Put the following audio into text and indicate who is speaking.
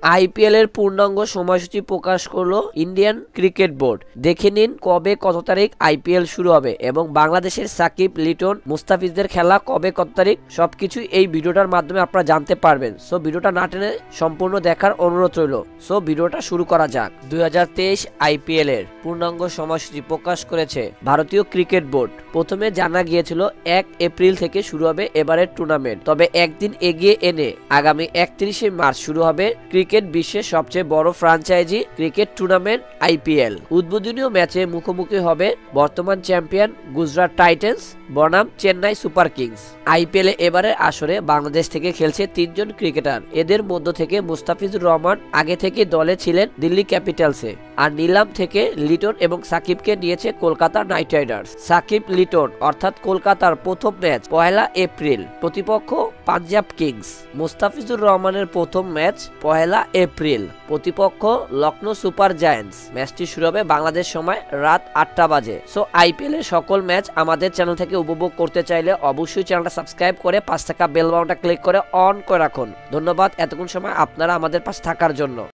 Speaker 1: IPL এর পূর্ণাঙ্গ সময়সূচি প্রকাশ করলো ইন্ডিয়ান ক্রিকেট বোর্ড। দেখে নিন কবে কত তারিখ আইপিএল শুরু হবে এবং বাংলাদেশের সাকিব, লিটন, মুস্তাফিজদের খেলা কবে কত তারিখ সবকিছু এই ভিডিওটার মাধ্যমে আপনারা জানতে পারবেন। সো ভিডিওটা না টেনে সম্পূর্ণ দেখার অনুরোধ রইল। সো ভিডিওটা শুরু করা যাক। 2023 আইপিএল এর পূর্ণাঙ্গ সময়সূচি প্রকাশ করেছে ভারতীয় ক্রিকেট বোর্ড। প্রথমে জানা গিয়েছিল 1 এপ্রিল থেকে শুরু হবে এবারের টুর্নামেন্ট, তবে একদিন এগিয়ে এনে আগামী 31শে মার্চ শুরু হবে ক্রিকেট বিশ্বের সবচেয়ে বড় ফ্র্যাঞ্চাইজি ক্রিকেট টুর্নামেন্ট আইপিএল। উদ্বোধনীয় ম্যাচে মুখোমুখি হবে বর্তমান চ্যাম্পিয়ন গুজরাট টাইটান্স বনাম চেন্নাই সুপার কিংস। আইপিএল এবারের আসরে বাংলাদেশ থেকে খেলছে 3 জন ক্রিকেটার। এদের মধ্য থেকে মুস্তাফিজুর রহমান আগে থেকে দলে ছিলেন দিল্লি ক্যাপিটালসে, আর নিলাম থেকে লিটন এবং সাকিবকে নিয়েছে কলকাতা নাইট রাইডার্স। সাকিব লিটন অর্থাৎ কলকাতার প্রথম ম্যাচ 1 এপ্রিল, প্রতিপক্ষ পাঞ্জাব কিংস। মুস্তাফিজুর রহমানের প্রথম ম্যাচ 1 এপ্রিল, প্রতিপক্ষ লখনৌ সুপার জায়ান্টস। ম্যাচটি শুরু হবে বাংলাদেশ সময় রাত 8টা বাজে। সো আইপিএল এর সকল ম্যাচ আমাদের চ্যানেল থেকে উপভোগ করতে চাইলে অবশ্যই চ্যানেলটা সাবস্ক্রাইব করে 5 টাকা বেল বাটনটা ক্লিক করে অন করে রাখুন। ধন্যবাদ এতক্ষণ সময় আপনারা আমাদের পাশে থাকার জন্য।